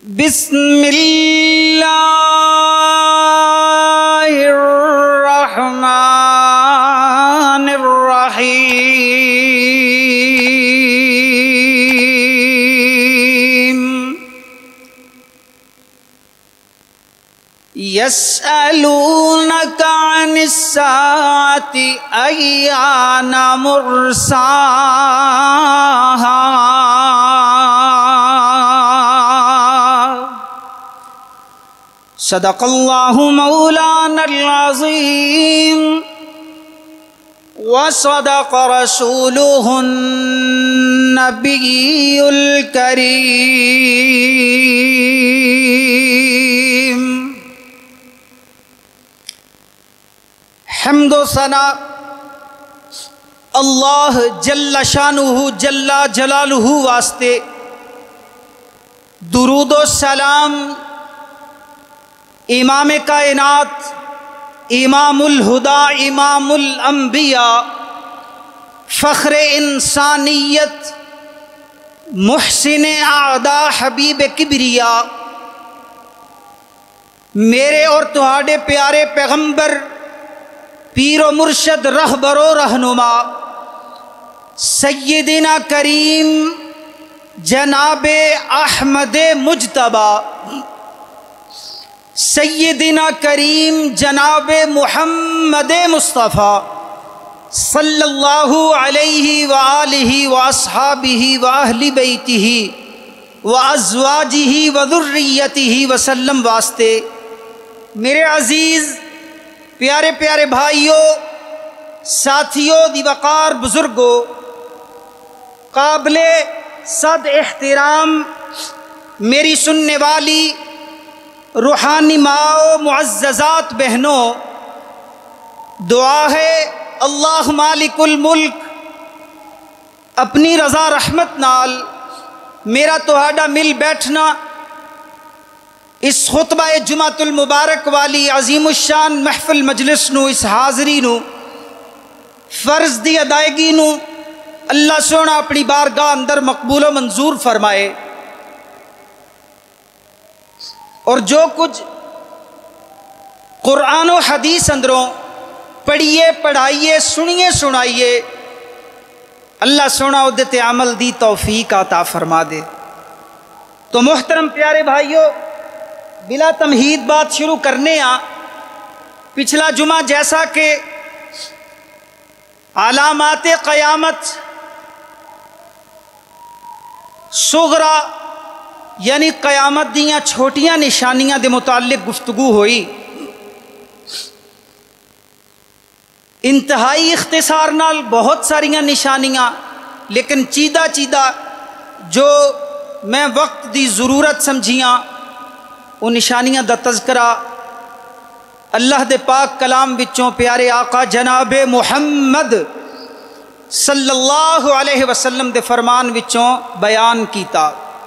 بسم اللہ الرحمن الرحیم یسألونک عن الساعة ایان مرساہا صدق اللہ مولانا العظیم وصدق رسولہ النبی الکریم۔ حمد و ثنا اللہ جل شانہ جل جلالہ واسطے، درود و سلام امام کائنات، امام الہدا، امام الانبیاء، فخر انسانیت، محسن اعداء، حبیب کبریا، میرے اور تہاڈے پیارے پیغمبر، پیر و مرشد، رہبر و رہنما، سیدنا کریم جناب احمد مجتبی، سیدنا کریم جناب محمد مصطفیٰ صلی اللہ علیہ وآلہ واصحابہ واہل بیتہ وازواجہ وذریتہ وسلم واسطے، میرے عزیز پیارے پیارے بھائیوں، ساتھیوں، دی وقار بزرگوں، قابل صد احترام میری سننے والی روحانی ماں معززات بہنوں، دعا ہے اللہ مالک الملک اپنی رضا رحمت نال میرا تہاڈا مل بیٹھنا اس خطبہ جمعۃ المبارک والی عظیم الشان محفل مجلس نو، اس حاضری نو، فرض دی ادائیگی نو اللہ سونا اپنی بارگاہ اندر مقبول و منظور فرمائے، اور جو کچھ قرآن و حدیث اندروں پڑھیے، پڑھائیے، سنیے، سنائیے، اللہ سونا ادھتے عمل دی توفیق عطا فرما دے۔ تو محترم پیارے بھائیوں، بلا تمہید بات شروع کرنے آ، پچھلا جمعہ جیسا کہ علامات قیامت صغرا یعنی قیامت دیاں چھوٹیاں نشانیاں دے متعلق گفتگو ہوئی، انتہائی اختصار نال بہت ساریاں نشانیاں، لیکن چیدہ چیدہ جو میں وقت دی ضرورت سمجھیاں وہ نشانیاں دا تذکرہ اللہ دے پاک کلام وچوں پیارے آقا جناب محمد صلی اللہ علیہ وسلم دے فرمان وچوں بیان کیتا۔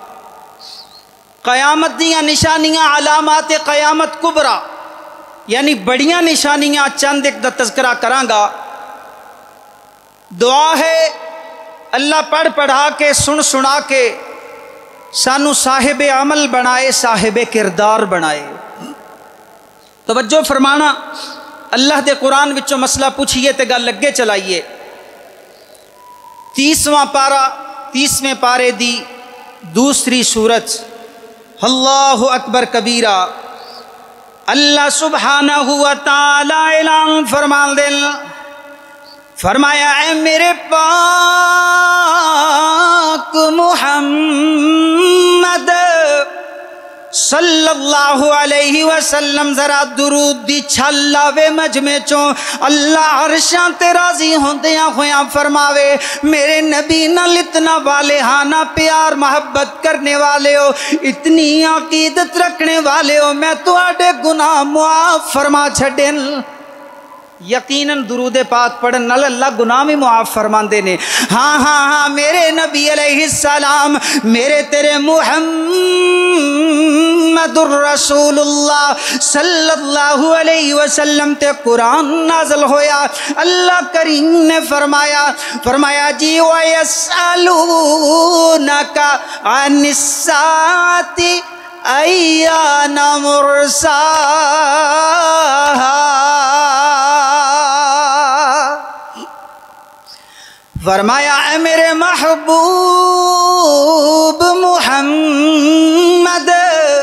قیامت دیاں نشانیاں، علامات قیامت کبرا یعنی بڑیاں نشانیاں چند ایک دا تذکرہ کراں گا۔ دعا ہے اللہ پڑھ پڑھا کے، سن سنا کے سانو صاحب عمل بنائے، صاحب کردار بنائے۔ توجہ فرمانا، اللہ دے قرآن وچوں مسئلہ پوچھئے تے گل لگے چلائیے۔ 30ویں پارے دی دوسری سورت، اللہ اکبر کبیرہ، اللہ سبحانہ وتعالی اعلان فرمان دل، فرمایا اے میرے پاک محمد صلی اللہ علیہ وسلم، ذرا درود دی چھل لاوے مجمع چوں، اللہ عرشاں تے راضی ہوندیاں ہویاں فرماوے میرے نبی نال اتنا والہانہ پیار محبت کرنے والے ہو، اتنی عقیدت رکھنے والے ہو، میں تواڈے گناہ معاف فرما چھڈن۔ یقیناً درود پاک پڑھن نال اللہ گناہ بھی معاف فرماندے نے۔ ہاں ہاں ہاں، میرے نبی علیہ السلام، میرے تیرے محمد الرسول اللہ صلی اللہ علیہ وسلم تے قرآن نازل ہویا۔ اللہ کریم نے فرمایا جی وَيَسْأَلُونَكَ عَنِ السَّاعَةِ كان مرساها. فرمایا اے میرے محبوب محمد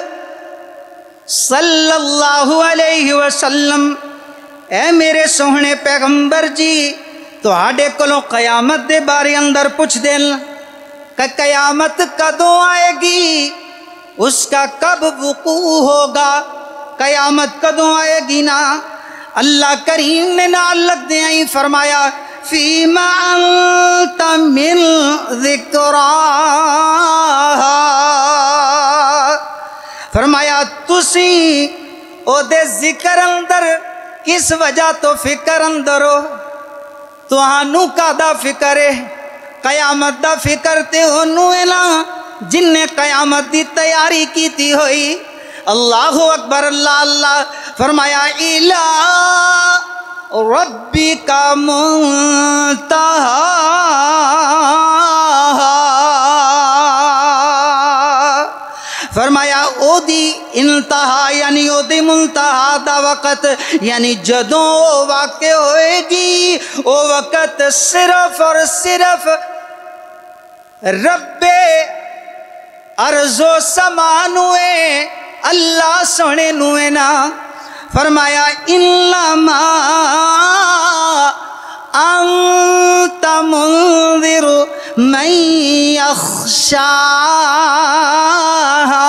صلی اللہ علیہ وسلم، اے میرے سوہنے پیغمبر جی، تہاڈے کولوں قیامت دے بارے اندر پوچھ دین کہ قیامت کدوں آئے گی، اس کا کب وقوع ہوگا، قیامت کدوں آئے گی نا. اللہ کریم نے نال لگ دیا ہی فرمایا فیما انت من ذکراہا، فرمایا تسی او دے ذکر اندر کس وجہ تو فکر اندر ہو، تہانوں کا دا فکر ہے، قیامت دا فکر تے ہونوں ہے نا جن نے قیامت دی تیاری کی تھی ہوئی. اللہ اکبر، اللہ اللہ. فرمایا الہ ربی کا منتہا، فرمایا او دی انتہا یعنی او دی منتہا دا وقت، یعنی جدوں او واقع ہوئے گی او وقت صرف اور صرف رب ارض و سمانوے اللہ سونے نوے نا. فرمایا انما انت منذر من یخشاہا.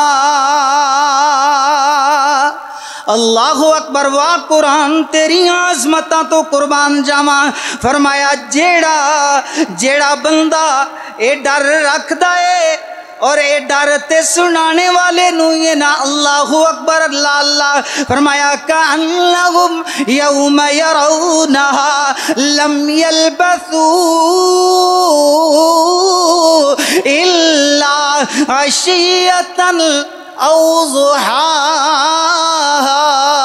اللہ اکبر. واہ قرآن تیری عظمتاں تو قربان جاواں. فرمایا جیڑا بندہ اے ڈر رکھدا اے اور اے ڈر تے سنانے والے نو یہ نا. اللہ اکبر، اللہ اللہ. فرمایا کأنہم یوم یرونہا لم یلبثوا الا عشیۃ او ضحاہا.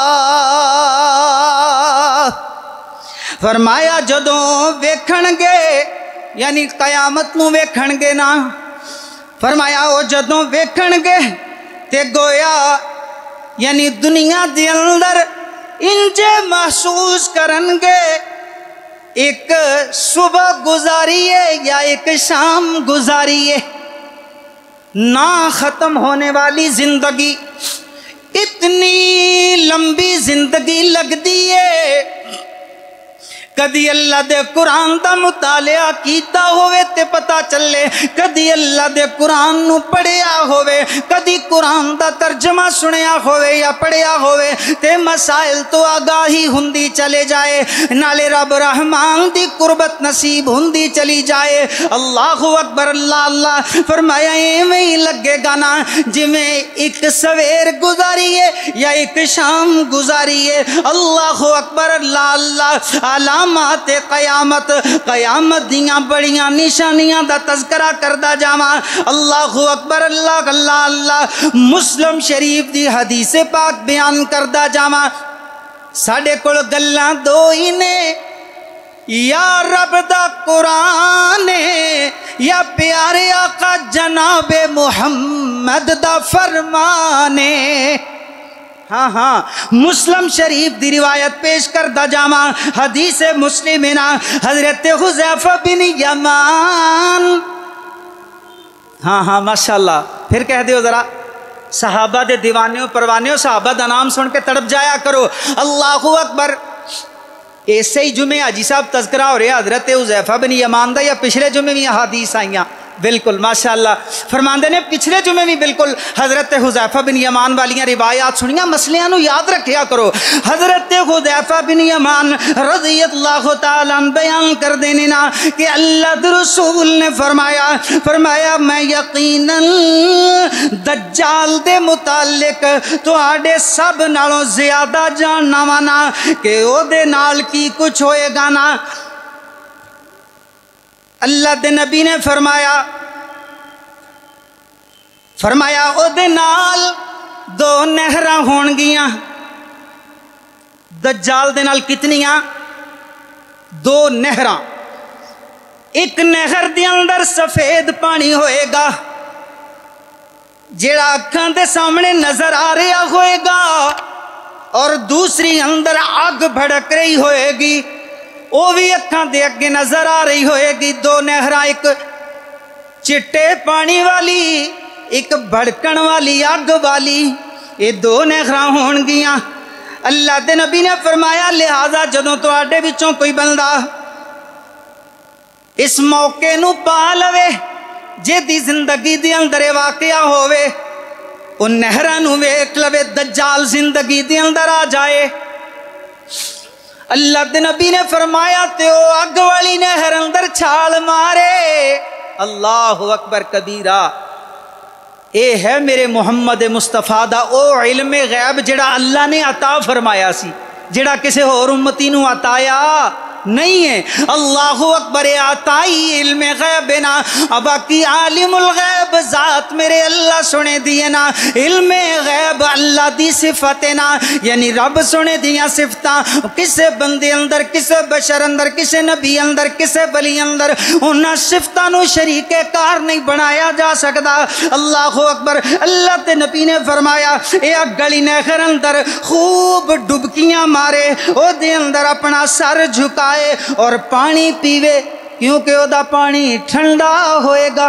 فرمایا جدوں ویکھن گے یعنی قیامت نو ویکھن گے نا، فرمایا وہ جدوں ویکھن گے تے گویا یعنی دنیا دے اندر انجے محسوس کرن گے ایک صبح گزاری ہے یا ایک شام گزاری ہے، نہ ختم ہونے والی زندگی. اتنی لمبی زندگی لگ دی ہے. کدی اللہ دے قرآن دا مطالعہ کیتا ہوئے تے پتہ چلے، کدی اللہ دے قرآن نو پڑھیا ہوئے، کدی قرآن دا ترجمہ سنیا ہوئے یا پڑھیا ہوئے تے مسائل تو آگاہی ہندی چلے جائے، نالے رب رحمان دی قربت نصیب ہندی چلی جائے. اللہ اکبر، اللہ اللہ. فرمایا ایویں ہی لگے گا نا جویں ایک سویر گزاری ہے یا ایک شام گزاری ہے. اللہ اکبر، اللہ اللہ. علامات قیامت، قیامت دیاں بڑیاں نشانیاں دا تذکرہ کردہ جاواں. اللہ اکبر، اللہ اللہ اللہ. مسلم شریف دی حدیث پاک بیان کردہ جاواں. ساڈے کول گلاں دو ہی نے، یا رب دا قرآن یا پیارے آقا جناب محمد دا فرمانے. ہاں ہاں، مسلم شریف دی روایت پیش کردہ جاواں. حدیث مسلمنا حضرت حذیفہ بن یمان. ہاں ہاں ماشاءاللہ. پھر کہہ دیو ذرا، صحابہ دے دیوانیوں پروانیوں صحابہ دا نام سن کے تڑپ جایا کرو. اللہ اکبر. ایسے ہی جمعے حاجی صاحب تذکرہ ہو رہا حضرت حذیفہ بن یمان دا، یا پچھلے جمعے بھی حدیث آئیاں؟ بالکل ماشاءاللہ. فرماندے نے پچھلے جمعے بھی بالکل حضرت حذیفہ بن یمان والیاں روایات سنیاں. مسئلیاں نو یاد رکھیا کرو. حضرت حذیفہ بن یمان رضی اللہ تعالیٰ عنہ بیان کر دینے نا کہ اللہ کے رسول نے فرمایا میں یقیناً دجال دے متعلق تواڈے سب نالوں زیادہ جاننا وانا کہ او دے نال کی کچھ ہوئے گا نا. اللہ دے نبی نے فرمایا او دے نال دو نہراں ہون گیاں. دجال دے نال کتنیاں؟ دو نہراں. ایک نہر دے اندر سفید پانی ہوئے گا، जेड़ा अखां दे सामने नजर आ रहा होएगा और दूसरी अंदर आग भड़क रही होएगी, वो भी अखां दे अगे नजर आ रही होएगी। दो नहरां, एक चिट्टे पानी वाली, एक भड़कन वाली अग वाली, ये दो नहरां होणगियां। अल्लाह दे नबी ने फरमाया लिहाजा जदों तुहाडे विचों कोई बंदा इस मौके नू पा लवे जिहदी जिंदगी दे अंदर वाकया होवे, उन नहरां नू वेख लवे, दज्जाल जिंदगी दे अंदर आ जाए। अल्लाह दे नबी ने फरमाया ते ओ अग वाली नहर अंदर छाल मारे। अल्लाहु अकबर कबीरा। ये है मेरे मुहम्मद मुस्तफा दा ओ इल्मे गैब जिहड़ा अल्लाह ने अता फरमाया सी, जिहड़ा किसी होर उम्मती नू अताया नहीं है। अल्लाहु अकबर। आताई इल्मे गैब ना, बाकी आलिमुल गैब जात मेरे अल्लाह सुने दिए ना। इल्मे गैब अल्लाह दी सिफत ना, यानी रब सुने दिया सिफतां किसे बंदे अंदर, किसे बशर अंदर, किसे नबी अंदर, किसे वली अंदर उन्हां सिफतां नू शरीके कार नहीं बनाया जा सकता। अल्लाहु अकबर। अल्लाह ते नबी ने फरमाया ए गली नहर अंदर खूब डुबकियां मारे, ओदे अंदर अपना सर झुका और पानी पीवे, क्योंकि ओदा पानी ठंडा होएगा।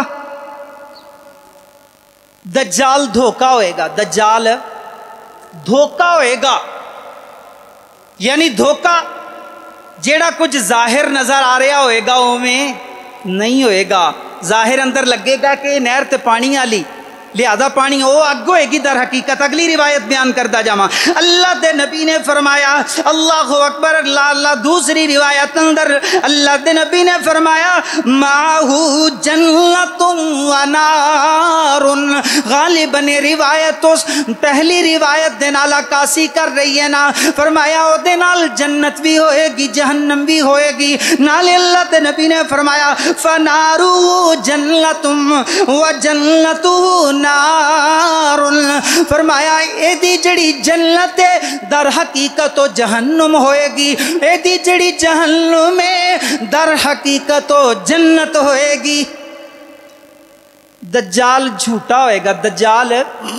दज्जाल धोखा होएगा, दज्जाल धोखा होएगा, यानी धोखा जेड़ा कुछ जाहिर नजर आ रहा होएगा उमें नहीं होएगा। जाहिर अंदर लगेगा कि नहर ते पानी आली, लिहाजा पानी वो अग होएगी। दर हकीकत अगली रिवायत बयान करता जावा। अल्लाह दे नबी ने फरमाया अल्लाहु अकबर। अल्लाह दूसरी रिवायत अंदर अल्लाह दे नबी ने फरमाया माहू जन्नतुन व नारुन। गालिबन रिवायत पहली रिवायत दे नाल अकासी कर रही है ना, फरमाया ओदे नाल जन्नत भी होएगी, जहन्नम भी होएगी। नाले अल्लाह दे नबी ने फरमाया फनारू जन्नतुम व जन्नतु नारुल। फरमाया एदी जड़ी जन्नत है दर हकीकत तो जहन्नुम होएगी, एदी जड़ी जहन्नुम है दर हकीकत तो जन्नत होएगी। दज्जाल झूठा होएगा, दज्जाल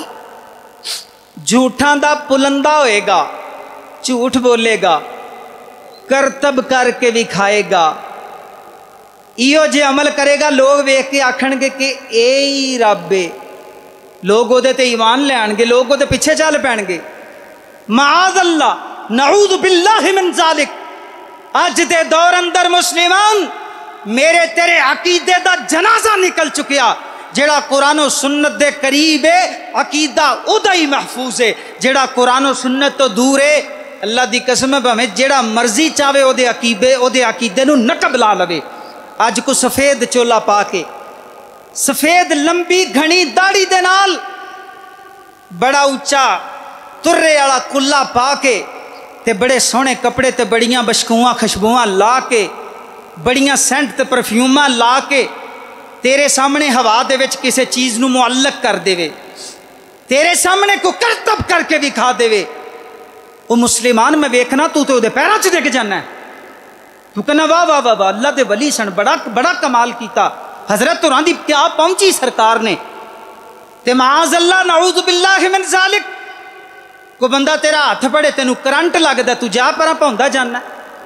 झूठा दा पुलंदा होएगा, झूठ बोलेगा, करतब करके भी खाएगा। इहो जे अमल करेगा लोग वेख के आखणगे कि ए ही रब है, लोग ओदे ते ईमान ले आएंगे, लोग ओदे पीछे चल पैणगे। माअज़ अल्लाह नऊज़ु बिल्लाहि मिन ज़ालिक। अज दे दौर अंदर मुस्लिमान मेरे तेरे अकीदे दा जनाजा निकल चुकिया। जेड़ा कुरान और सुन्नत दे करीब है अकीदा उदा ही महफूज है, जेड़ा कुरान और सुन्नत तो दूर है अल्लाह दी कसम भावें जेड़ा मर्जी चाहे ओदे अकीदे नू नकब ला लवे। अज को सफेद चोला पा के, सफेद लंबी घनी दाढ़ी दे नाल, बड़ा उच्चा तुर्रे वाला कुल्ला पा के ते बड़े सोहने कपड़े ते बड़ियां बशकूआं खुशबुआं ला के, बड़ियां सेंट ते परफ्यूमां ला के तेरे सामने हवा दे विच किसी चीज़ नू मुअल्लक कर देवे, तेरे सामने को करतब करके विखा देवे। वो मुसलमान में वेखना तू तो उहदे पैरां च डिग जाना है। तू कहना वाह वाह वाह वाह अल्लाह दे वली सन, बड़ा बड़ा कमाल किया, हजरत होरां दी क्या पहुंची सरकार ने। ते माअज़ अल्लाह नऊज़ु बिल्लाहि मिन ज़ालिक। को बंदा तेरा हाथ पड़े तेनू करंट लगदा, तू जा परां भौंदा जाना।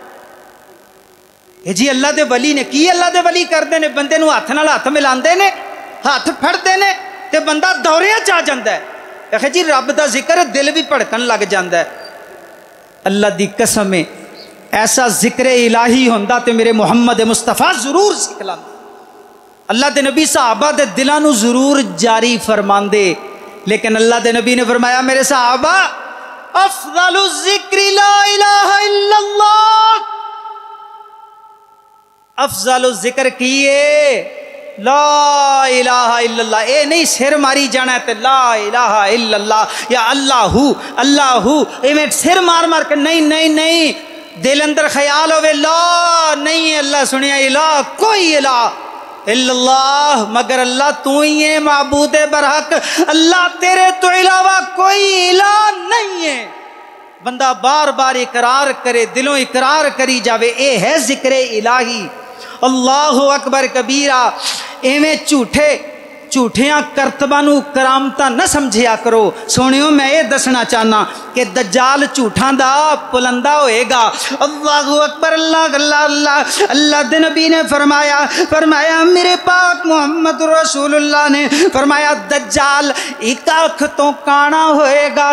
ये जी अल्लाह दे वली ने की अल्लाह दे वली करते ने, बंदे नू हाथ नाल हाथ मिलांदे ने, हाथ फड़ते ने ते बंदा दौरिया च आ जांदा है। आखे जी रब दा जिक्र दिल भी भड़कन लग जांदा है। अल्लाह दी कसम है ऐसा जिक्र इलाही होंदा ते मेरे मुहम्मद मुस्तफा जरूर सिखलांदे। अल्लाह दे नबी सहाबा दे दिलां नू जरूर जारी फरमांदे, लेकिन अल्लाह दे नबी ने फरमाया मेरे सहाबा अफज़लु ज़िक्रि ला इलाहा इल्लल्लाह। अफज़लु ज़िक्र किए ला इलाहा इल्लल्लाह। ए नहीं सिर मारी जाना है ते ला इलाहा इल्लल्लाह या अल्लाहू अल्लाहू इवें सिर मार मार के नहीं नहीं नहीं, दिल अंदर ख्याल होवे ला नहीं अल्लाह सुनिया इला कोई इला इल्लल्लाह मगर अल्लाह तू ही है माबूद बरहक, अल्लाह तेरे तो इलावा कोई इला नहीं है। बंदा बार बार इकरार करे, दिलों इकरार करी जावे, ए है जिक्र इलाही। अल्लाहु अकबर कबीरा। एवें झूठे झूठियां करतबां नूं करामतां न समझिया करो। सोनियो मैं ये दसना चाहना कि दज्जाल झूठां दा पुलंदा होएगा। अल्लाहु अकबर, अल्लाह अल्लाह अल्लाह। अल्लाह दे नबी ने फरमाया मेरे पाक मोहम्मद रसूलुल्लाह ने फरमाया दज्जाल एक आँख तो काना होएगा।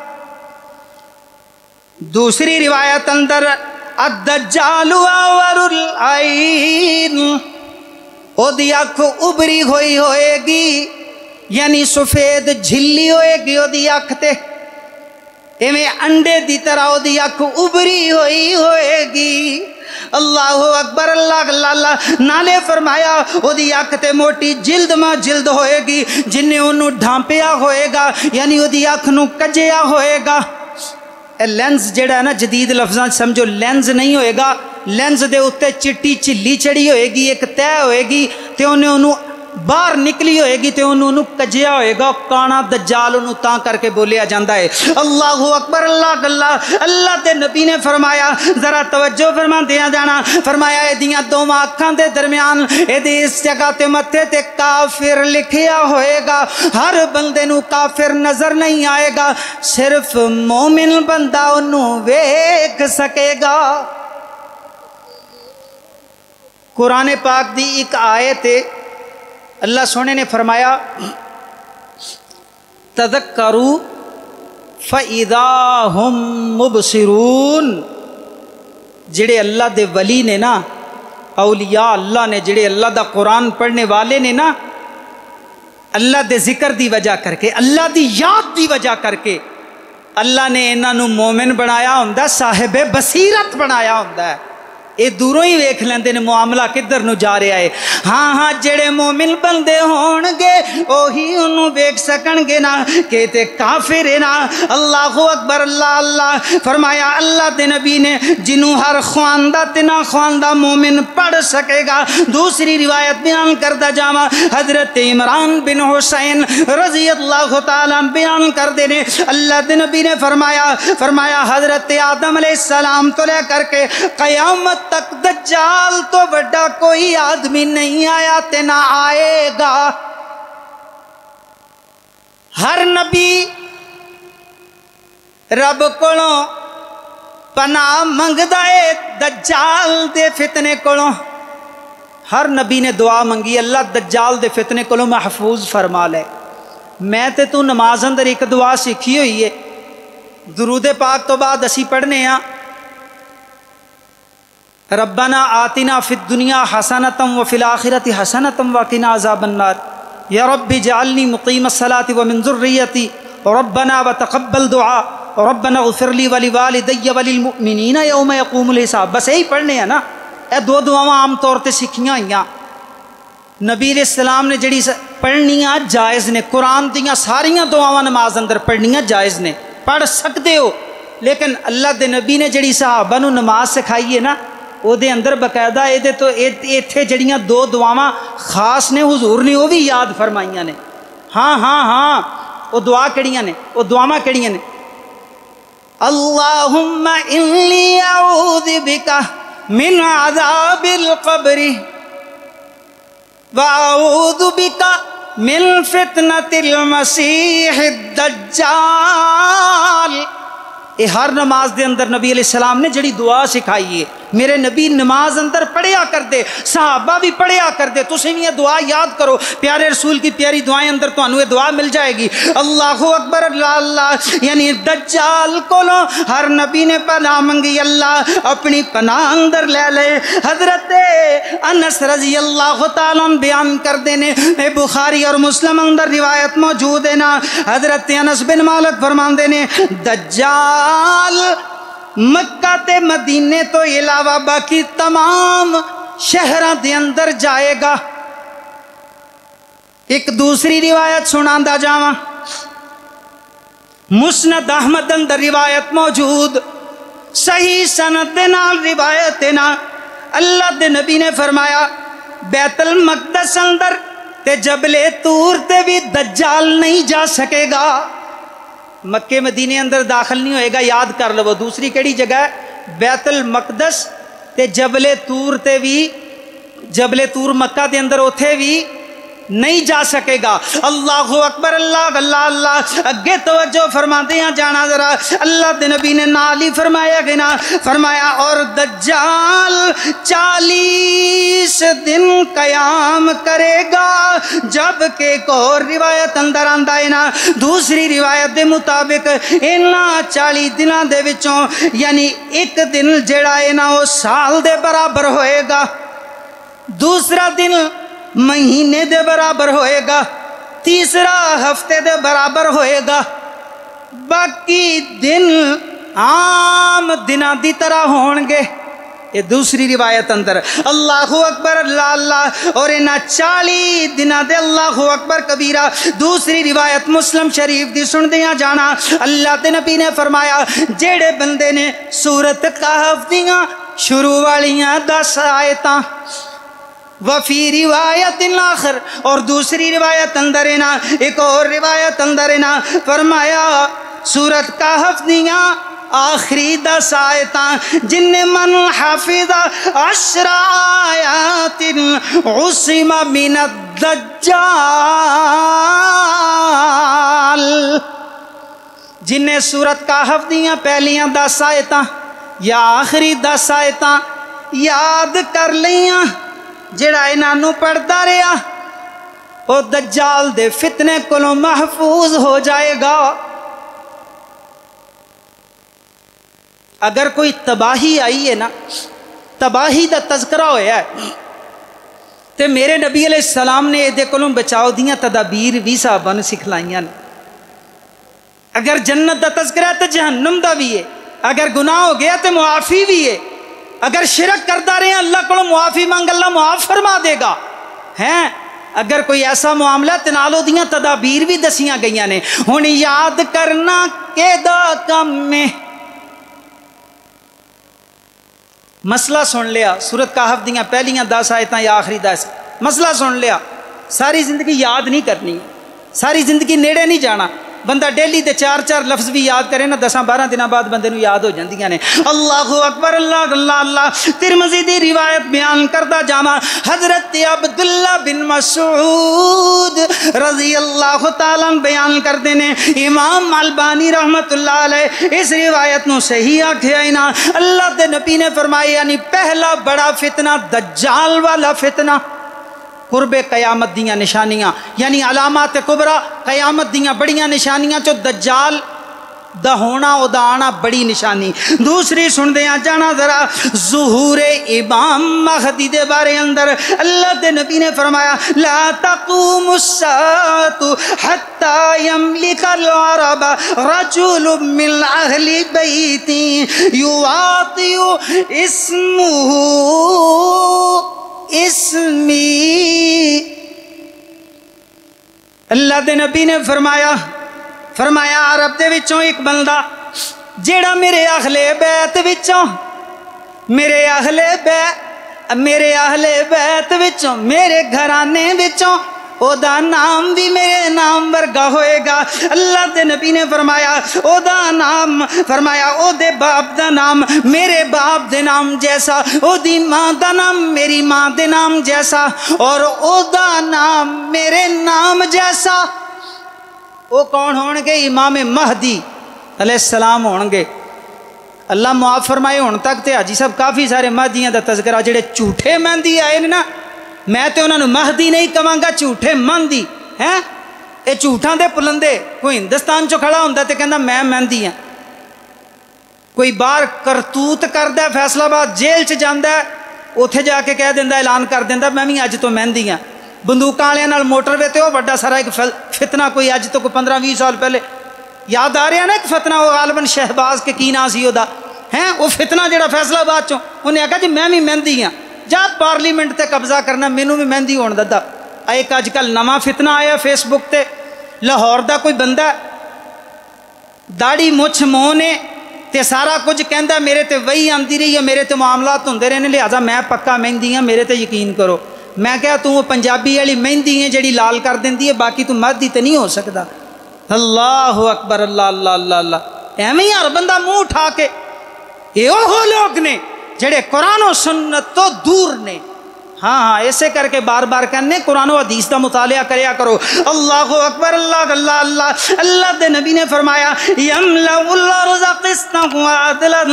दूसरी रिवायत अंदर अद्दज्जालु अवरुल आइन, ओदी अख उभरी हुई होएगी, यानी सफेद झिल्ली होएगी ओदी अख ते, इवें अंडे दी तरह ओदी अख उभरी हुई होएगी। अल्लाहु अकबर, अल्लाह अल्लाह। नाले फरमाया ओदी अख ते मोटी जिल्द मां जिल्द होएगी, जिन्हें ओनू ढांपिया होएगा, यानी ओदी अख नू कजिया होएगा। लेंस जेड़ा है ना, जदीद लफ्ज़ां समझो लेंस नहीं होएगा, लेंस दे उत्ते चिट्टी झिल्ली चढ़ी होएगी, एक तय होएगी, ते उन्हें ओनू बाहर निकली होएगी, ते ओनू कजिया होएगा। काना दज्जाल ओनू तां करके बोलिया जाता है। अल्लाहु अकबर, अल्लाह अल्लाह। अल्लाह के नबी ने फरमाया जरा तवज्जो फरमा दिया जाना, फरमाया एदियां दोवां अखां दे दरम्यान एदी इस जगह ते मत्थे ते काफिर लिखिया होएगा। हर बंदे नू काफिर नजर नहीं आएगा, सिर्फ मोमिन बंदा ओनू वेख सकेगा। कुरान पाक दी एक आयत है, अल्लाह सोने ने फरमाया तज़क्करू फ़इज़ा हुम मुबसिरून। जिहड़े अल्लाह दे वली ने ना, औलिया अल्लाह ने, जिहड़े अल्लाह दा कुरान पढ़ने वाले ने ना, अल्लाह दे जिक्र दी वजह करके, अल्लाह दी याद दी वजह करके अल्लाह ने इन्हां नूं मोमिन बनाया हुंदा, साहिबे बसीरत बनाया हुंदा है। ये दूरों ही वेख लेंदे ने मुआमला किधर नूं जा रहा है। हाँ हाँ, जेड़े मोमिन बंदे होणगे ओही उन्होंने वेख सकणगे ना कि ते काफिर है ना। अल्लाहु अकबर, अल्लाह अल्लाह। फरमाया अल्लाह दे नबी ने जिन्हों हर ख्वांदा ते ना ख्वांदा मोमिन पढ़ सकेगा। दूसरी रिवायत बयान करदा जावा, हजरत इमरान बिन हुसैन रजी अल्लाह तआला बयान करदे ने, अल्लाह दे नबी ने फरमाया हजरत आदम अलैहिस्सलाम तो लेकर के क़यामत तक दज्जाल तो बड़ा कोई आदमी नहीं आया ते ना आएगा। हर नबी रब कोलों पनाह मंगदा है दज्जाल दे फितने कोलों। हर नबी ने दुआ मंगी, अल्लाह दज्जाल दे फितने कोलों महफूज फरमा ले। मैं ते तू नमाज अंदर एक दुआ सीखी हुई है, दुरूद पाक तो बाद असी पढ़ने आ, रब्बना आतिना फिद दुनिया हसनतम व फिल आखिरति हसनतम व क़िना अज़ाबन्नार, या रब्बि जअलनी मुक़ीमस सलाति व मिन ज़ुर्रियती रब्बना व तक़ब्बल दुआ रब्बना ग़फ़िरली व लिवालिदैया व लिलमुमिनीना यौम यक़ूमुल हिसाब। बस यही पढ़ने हैं ना। ये दो दुआवां आम तौर पर सीखियां हुई नबी अलैहिस्सलाम ने, जड़ी पढ़नियां जायज़ ने। कुरान दियां सारियां दुआवां नमाज अंदर पढ़नियां जायज़ ने, पढ़ सकते हो। लेकिन अल्लाह दे नबी ने जड़ी सहाबा नूं नमाज सिखाई है ना, ਉਹਦੇ अंदर बकायदा ये तो इत्थे जड़ियां दो दुआवां खास ने, हुजूर ने वो भी याद फरमाइयां ने। हाँ हाँ हाँ, वो दुआ किहड़ियां ने, वो दुआवां किहड़ियां ने? अल्लाहुम्मा इन्नी अऊज़ु बिका मिन अज़ाबिल क़ब्रि व अऊज़ु बिका मिन फितनतिल मसीहिद दज्जाल। ये हर नमाज के अंदर नबी अलैहिस्सलाम ने जड़ी दुआ सिखाई है, मेरे नबी नमाज अंदर पढ़िया करते, सहाबा भी पढ़िया करते। तुसीं भी ये दुआ याद करो, प्यारे रसूल की प्यारी दुआएं अंदर तुहानू ये दुआ मिल जाएगी। अल्लाहु अकबर, अल्लाह अल्लाह। यानी दज्जाल कोलों हर नबी ने पनाह मंगी, अल्लाह अपनी पनाह अंदर ले ले। हजरत अनस रजी अल्लाह तआला बयान करते ने, बुखारी और मुस्लिम अंदर रिवायत मौजूद है ना, हजरत अनस बिन मालिक फरमाते ने दज्जाल मक्का ते मदीने तो इलावा बाकी तमाम शहरों के अंदर जाएगा। एक दूसरी रिवायत सुनांदा जावा, मुस्नद अहमद अंदर रिवायत मौजूद, सही सनद दे नाल रिवायत है ना। अल्लाह दे नबी ने फरमाया बैतुल मक़दस अंदर ते जबले तूर ते भी दज्जाल नहीं जा सकेगा। मक्के मदीने अंदर दाखिल नहीं होएगा, याद कर लो। दूसरी केड़ी जगह? बैतुल मक़दस ते जबले तूर ते भी, जबले तूर मक्का दे अंदर उथे भी نہیں جا سکے گا۔ اللہ اکبر، اللہ اللہ اللہ۔ اگے توجہ فرماتے ہیں جانا ذرا، اللہ دے نبی نے نال ہی فرمایا گنا، فرمایا اور دجال 40 دن قیام کرے گا، جبکہ ایک اور روایت اندر آندا ہے نا، دوسری روایت دے مطابق انہاں 40 دنوں دے وچوں یعنی ایک دن جڑا ہے نا وہ سال دے برابر ہوئے گا، دوسرا دن مہینے دے برابر ہوئے گا، تیسرا ہفتے دے برابر ہوئے گا، باقی دن عام دنوں دی طرح ہون گے۔ یہ دوسری روایت اندر اللہ اکبر اللہ اللہ، اور انہاں 40 دنوں دے اللہ اکبر کبیرہ۔ دوسری روایت مسلم شریف دی سن دیاں جانا، اللہ دے نبی نے فرمایا جیڑے بندے نے سورت کہف دیاں شروع والیاں 10 آیتاں، وفی روایت آخر، اور دوسری روایت اندر ہے نا، ایک اور روایت اندر ہے نا، فرمایا سورت کہف دیاں آخری 10 آیتاں جن من حافظ 10 آیات عصم من الدجال، جن نے سورت کہف دیاں پہلیاں 10 آیتاں یا آخری 10 آیتاں یاد کر لیاں، جڑا انہوں پڑھتا رہا وہ دجال دے فتنے کولوں محفوظ ہو جائے گا۔ اگر کوئی تباہی آئی ہے نا، تباہی دا تذکرہ ہویا ہے تے میرے نبی علیہ السلام نے یہ کولوں بچاؤ دیاں تدابیر بھی صحابہ نے سکھلائیاں نے۔ اگر جنت دا تذکرہ ہے تو جہنم دا بھی ہے، اگر گناہ ہو گیا تو معافی بھی ہے، اگر شرک کرتا رہے اللہ کو معافی مانگ اللہ معاف فرما دے گا ہیں۔ اگر کوئی ایسا معاملہ تنالو دیاں تدابیر بھی دسیاں گئیاں نے۔ ہن یاد کرنا کہ دا کم میں مسئلہ سن لیا، سورت کہف دیاں پہلیاں 10 آیتاں یا آخری 10، مسئلہ سن لیا، ساری زندگی یاد نہیں کرنی، ساری زندگی نیڑے نہیں جانا، بندہ ڈیلی دے 4 لفظ بھی یاد کرے نا 10-12 دنوں بعد بندے نو یاد ہو جاندیاں نے۔ اللہ اکبر اللہ اللہ اللہ۔ ترمذی دی روایت بیان کردا جاواں، حضرت عبداللہ بن مسعود رضی اللہ تعالیٰ بیان کردے نے، امام البانی رحمت اللہ علیہ اس روایت نو صحیح آکھیا نا، اللہ دے نبی نے فرمایا یعنی پہلا بڑا فتنہ دجال والا فتنہ، قرب قیامت دیاں نشانیاں یعنی علامات کبرا، قیامت دیاں بڑیاں نشانیاں چو دجال دا ہونا او دا آنا بڑی نشانی۔ دوسری سن دیاں جانا ذرا، ظہور امام مہدی دے بارے اندر اللہ دے نبی نے فرمایا لا تقوم الساعة حتى يملك العرب رجل من اہل بیت یواطئ اسمه اسمی۔ اللہ دے نبی نے فرمایا عرب دے وچوں ایک بندہ جیڑا میرے اہل بیت وچوں میرے اہل بیت وچوں میرے گھرانے وچوں او دا نام بھی میرے نام ورگا ہوئے گا۔ اللہ دے نبی نے فرمایا او دا نام، فرمایا او دے باپ دا نام میرے باپ دے نام جیسا، او دی ماں دا نام میری ماں دے نام جیسا، اور او دا نام میرے نام جیسا۔ او کون ہون گے؟ امام مہدی علیہ السلام ہون گے۔ اللہ معاف فرمائے ہون تک تے حاجی صاحب کافی سارے مہدیاں دا تذکرہ جڑے جھوٹے مہدی آئے نا، میں تے انہوں نے مہدی نہیں کہاں گا، جھوٹے مہدی ہیں۔ یہ جھوٹاں دے پلندے، کوئی ہندوستان چو کھڑا ہوندا تے کہندا میں مہدی ہاں، کوئی باہر کرتوت کردا فیصلہ آباد جیل چ جاندا ہے، اوتھے جا کے کہہ دیندا اعلان کر دیندا میں بھی اج تو مہندی ہاں۔ بندوقاں والے نال موٹر وے تے او بڑا سارا ایک فتنہ کوئی اج تو کوئی 15-20 سال پہلے یاد آ رہا نا ایک فتنہ، وہ غالباً شہباز کے کی نام سی دا ہیں، وہ فتنہ جڑا فیصلہ آباد چوں انہیں آکھا جی میں بھی مہندی ہاں، جا پارلیمنٹ تے قبضہ کرنا مینوں بھی مہندی ہون دتا۔ ایک اج کل نواں فتنہ آیا فیس بک تے، لاہور دا کوئی بندہ داڑھی مچھ منہ نے تے سارا کچھ کہندا میرے تے وہی آندی رہی ہے، میرے تے معاملات ہوندے رہے نے، لہذا میں پکا مہندی ہاں، میرے تے یقین کرو۔ میں کہا تو وہ پنجابی والی مہندی ہے جڑی لال کر دیندی ہے، باقی تو مہدی تے نہیں ہو سکتا۔ اللہ اکبر اللہ اللہ اللہ اللہ۔ ایویں ہر بندہ منہ اٹھا کے، یہ وہ لوگ نے جڑے قرآن و سنت تو دور نے، ہاں ہاں اسے کر کے بار بار کہنے قرآن و حدیث کا مطالعہ کریا کرو. اللہ اکبر اللہ اللہ اللہ. اللہ دے نبی نے فرمایا یملأ الارض قسطا وعدلا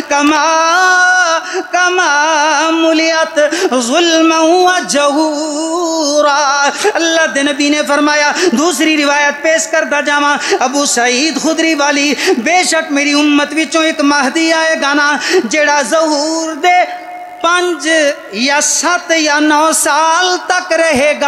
کما ملئت ظلما وجورا. اللہ دے نبی نے فرمایا دوسری روایت پیش کرتا جاواں ابو سعید خدری والی, بے شک میری امت وچوں ایک مہدی آئے گا نا جیڑا ظہور دے 5 یا 7 یا 9 سال تک رہے گا.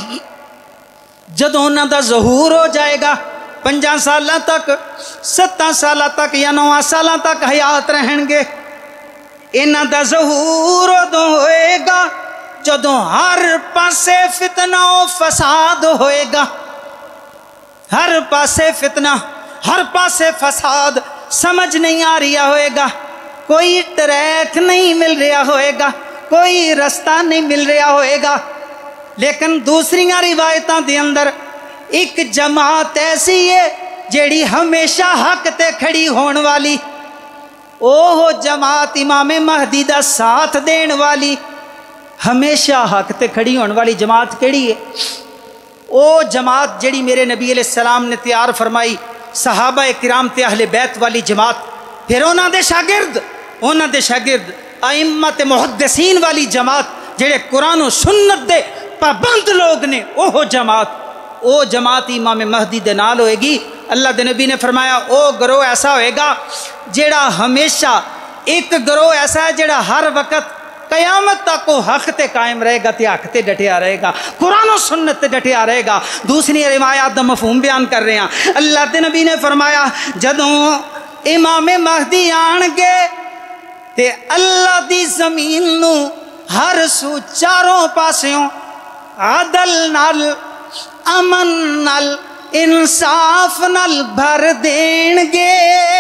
جدوں انہاں دا ظہور ہو جائے گا 5 سالاں تک 7 سالاں تک یا 9 سالاں تک حیات رہن گے. انہاں دا ظہور ادوں ہوئے گا جدوں ہر پاسے فتنہ و فساد ہوئے گا. ہر پاسے فتنہ, ہر پاسے فساد, سمجھ نہیں آ رہا ہوئے گا, کوئی ٹریک نہیں مل رہا ہوئے گا, کوئی رستہ نہیں مل رہا ہوئے گا. لیکن دوسری روایتاں دے اندر ایک جماعت ایسی ہے جیڑی ہمیشہ حق تے کھڑی ہون والی, اوہ جماعت امام مہدی دا ساتھ دین والی. ہمیشہ حق تے کھڑی ہون والی جماعت کیڑی ہے؟ او جماعت جیڑی میرے نبی علیہ السلام نے تیار فرمائی, صحابہ کرام تے اہل بیت والی جماعت, پھر انہاں دے شاگرد ائمت محدثین والی جماعت جڑے قرآن و سنت دے پابند لوگ نے, او جماعت امام مہدی دے نال ہوئے گی. اللہ دے نبی نے فرمایا او گروہ ایسا ہوئے گا جڑا ہمیشہ, ایک گروہ ایسا ہے جڑا ہر وقت قیامت تک وہ حق تے قائم رہے گا, تے حق تے ڈٹیا رہے گا, قرآن و سنت تے ڈٹیا رہے گا. دوسری روایات دا مفہوم بیان کر رہے ہیں. اللہ دے نبی نے فرمایا جدوں امام مہدی آن گے تے اللہ دی زمین نو ہر سو چاروں پاسیوں عدل نال, امن نال, انصاف نال بھر دین گے.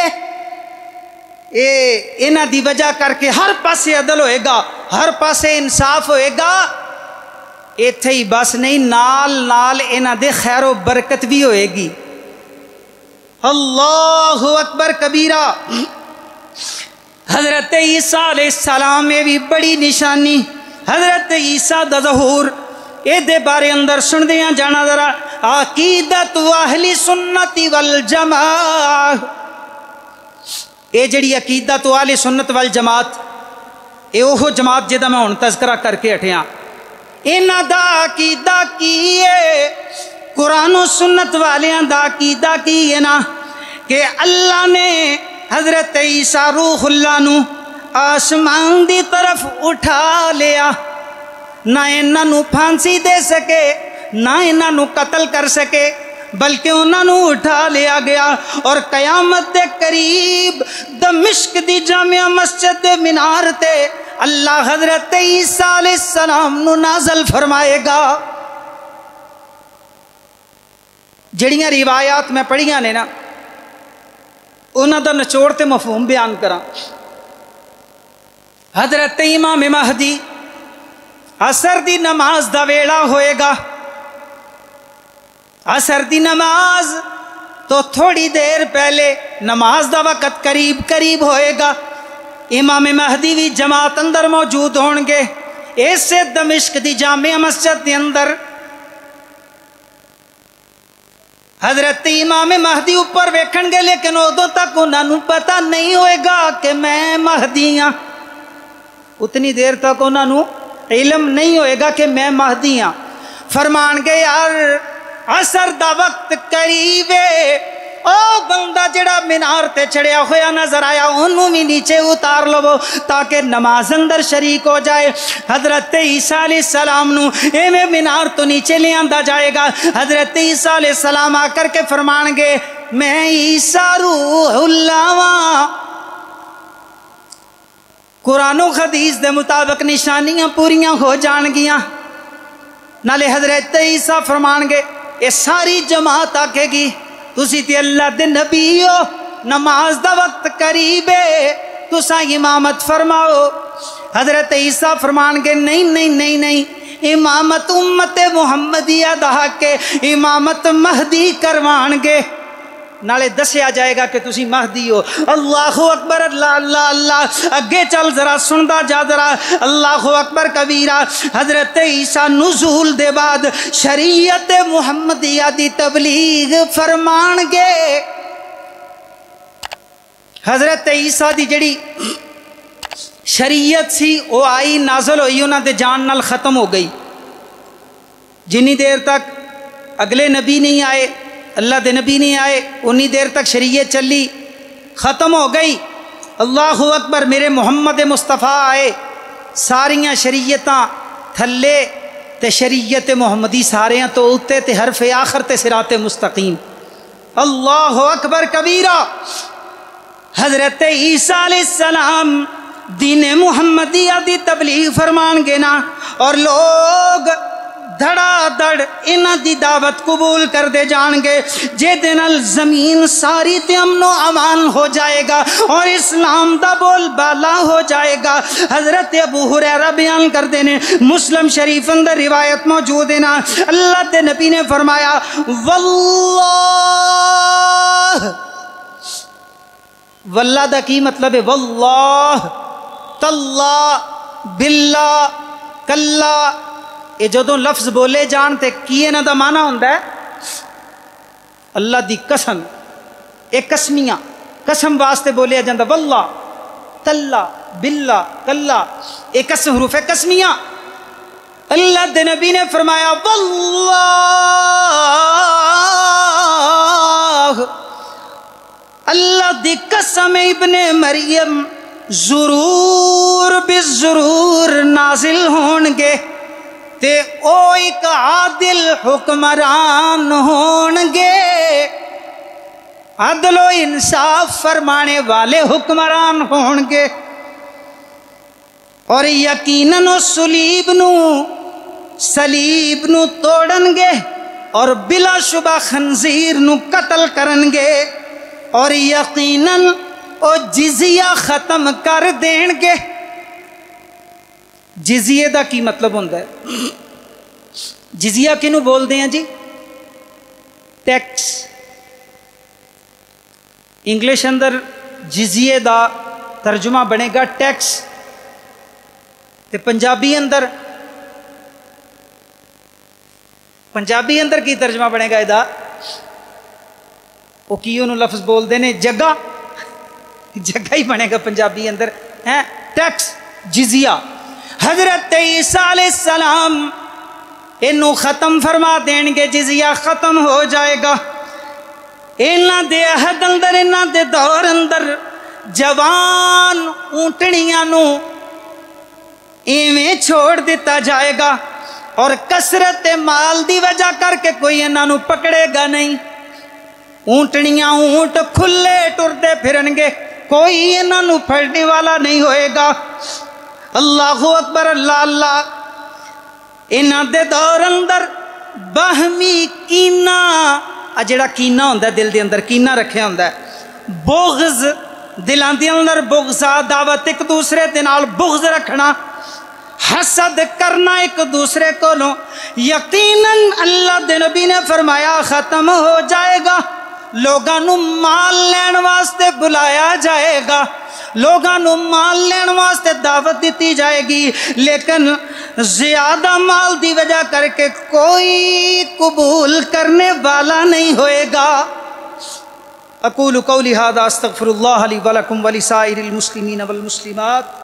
انہاں دی وجہ کر کے ہر پاسے عدل ہوئے گا, ہر پاسے انصاف ہوئے گا. ایتھے ہی بس نہیں, نال نال انہاں دے خیر و برکت بھی ہوئے گی. اللہ اکبر کبیرہ. حضرت عیسیٰ علیہ السلام میں بھی بڑی نشانی حضرت عیسیٰ دا ظہور, اے دے بارے اندر سن دیاں جانا ذرا. عقیدت اہل سنت والجماعہ, اے جڑی عقیدت اہل سنت والجماعت, اے اوہ جماعت جدا میں ہن تذکرہ کر کے ہٹیاں. انہاں دا عقیدہ کی ہے, قرآن و سنت والیاں دا عقیدہ کی ہے نا کہ اللہ نے حضرت عیسیٰ روح اللہ نو آسمان دی طرف اٹھا لیا. نہ انہاں نو پھانسی دے سکے, نہ انہاں نو قتل کر سکے, بلکہ انہاں نو اٹھا لیا گیا اور قیامت دے قریب دمشق دی جامع مسجد دے مینار تے اللہ حضرت عیسیٰ علیہ السلام نو نازل فرمائے گا. جڑیاں روایات میں پڑھیاں نے نا انہاں دا نچوڑ تے مفہوم بیان کراں. حضرت امام مہدی عصر دی نماز دا ویلا ہوئے گا. عصر دی نماز تو تھوڑی دیر پہلے نماز دا وقت قریب ہوئے گا. امام مہدی بھی جماعت اندر موجود ہون گے. ایسے دمشق دی جامع مسجد دے اندر حضرت امام مہدی اوپر ویکھن گے, لیکن ادو تک انہاں نو پتہ نہیں ہوئے گا کہ میں مہدی ہاں. اتنی دیر تک انہاں نو علم نہیں ہوئے گا کہ میں مہدی ہاں. فرمان گے یار عصر دا وقت قریب ہے, او بندہ جڑا مینار تے چڑھیا ہویا نظر آیا انہوں بھی نیچے اتار لو تاکہ نماز اندر شریک ہو جائے. حضرت عیسیٰ علیہ السلام نو ایویں مینار تو نیچے لے آندا جائے گا. حضرت عیسیٰ علیہ السلام آ کر کے فرمان گے میں عیسیٰ روح اللہ واں. قرآن و حدیث دے مطابق نشانیاں پوریاں ہو جان گیاں. نالے حضرت عیسیٰ فرمان گے یہ ساری جماعت آکے گی تسی تے اللہ دے نبی ہو, نماز دا وقت قریب ہے, تساں امامت فرماؤ. حضرت عیسیٰ فرمان گے نہیں, امامت امت محمدیہ دا حق ہے, امامت مہدی کروان گے. نالے دسیا جائے گا کہ تسی مہدی ہو۔ اللہ اکبر، اللہ اللہ اللہ، اگے چل ذرا سندا جا ذرا، اللہ اکبر کبیرہ۔ حضرت عیسیٰ نزول دے بعد شریعت محمدیہ دی تبلیغ فرمان گے۔ حضرت عیسیٰ دی جڑی شریعت سی وہ آئی، نازل ہوئی، انہاں دے جان نال ختم ہو گئی۔ جنی دیر تک اگلے نبی نہیں آئے، اللہ دے نبی نہیں آئے، انی دیر تک شریعت چلی، ختم ہو گئی۔ اللہ اکبر، میرے محمد مصطفیٰ آئے، ساریاں شریعتاں تھلے تے شریعت محمدی ساریاں تو اتے تے حرف آخر تے صراط مستقیم۔ اللہ اکبر کبیرہ۔ حضرت عیسیٰ علیہ السلام دین محمدیہ دی تبلیغ فرمان گے نا، اور لوگ دھڑا دھڑ انہاں دی دعوت قبول کر دے جان گے، جے دن زمین ساری تے امن و امان ہو جائے گا اور اسلام دا بول بالا ہو جائے گا۔ حضرت ابو ہریرہ بیان کر دینے، مسلم شریف اندر روایت موجود ہے نا، اللہ دے نبی نے فرمایا واللہ، واللہ دا کی مطلب ہے؟ واللہ، تاللہ، باللہ، کلہ، یہ جدوں لفظ بولے جان تے کی انہاں دا معنی ہوندا ہے اللہ دی قسم، ایک قسمیاں قسم واسطے بولیا جاندہ، واللہ، تاللہ، باللہ، کلہ، ایک قسم حروف ہے قسمیاں۔ اللہ دے نبی نے فرمایا واللہ، اللہ دی قسم ابن مریم ضرور بالضرور نازل ہونگے تے او ایک عادل حکمران ہونگے، عدل و انصاف فرمانے والے حکمران ہونگے، اور یقیناً او صلیب نو توڑنگے اور بلا شبہ خنزیر نو قتل کرنگے، اور یقیناً او جزیہ ختم کر دین گے۔ جزیے دا کی مطلب ہوندہ ہے؟ جزیہ کنو بول دیں جی؟ ٹیکس۔ انگلش اندر جزیے دا ترجمہ بنے گا ٹیکس، تے پنجابی اندر کی ترجمہ بنے گا دا؟ وہ کی انہوں لفظ بول دینے جگہ، جگہ ہی بنے گا پنجابی اندر، ٹیکس، جزیہ۔ حضرت عیسیٰ علیہ السلام انہوں ختم فرما دیں گے، جزیہ ختم ہو جائے گا۔ انہاں دے عہد اندر، انہاں دے دور اندر جوان اونٹنیاں نو ایویں چھوڑ دیتا جائے گا، اور کثرت مال دی وجہ کر کے کوئی انہاں نو پکڑے گا نہیں۔ اونٹنیاں اونٹ کھلے ٹردے پھرنگے، کوئی انہاں نو پھڑنے والا نہیں ہوئے گا۔ اللہ اکبر، اللہ اللہ۔ انہاں دے دور اندر باہمی کینہ، جڑا کینہ ہوندہ ہے دل دے اندر، کینہ رکھے ہوندہ ہے، بغض دلان دے اندر، بغضا دعوت ایک دوسرے دے نال بغض رکھنا، حسد کرنا ایک دوسرے کو لو، یقیناً اللہ دے نبی نے فرمایا ختم ہو جائے گا۔ لوگاں نو مال لین واسطے بلایا جائے گا، لوگاں نو مال لین واسطے دعوت دیتی جائے گی، لیکن زیادہ مال دی وجہ کر کے کوئی قبول کرنے والا نہیں ہوئے گا۔ اقول قولی ھذا استغفر اللہ لی ولکم ولسائر المسلمین والمسلمات۔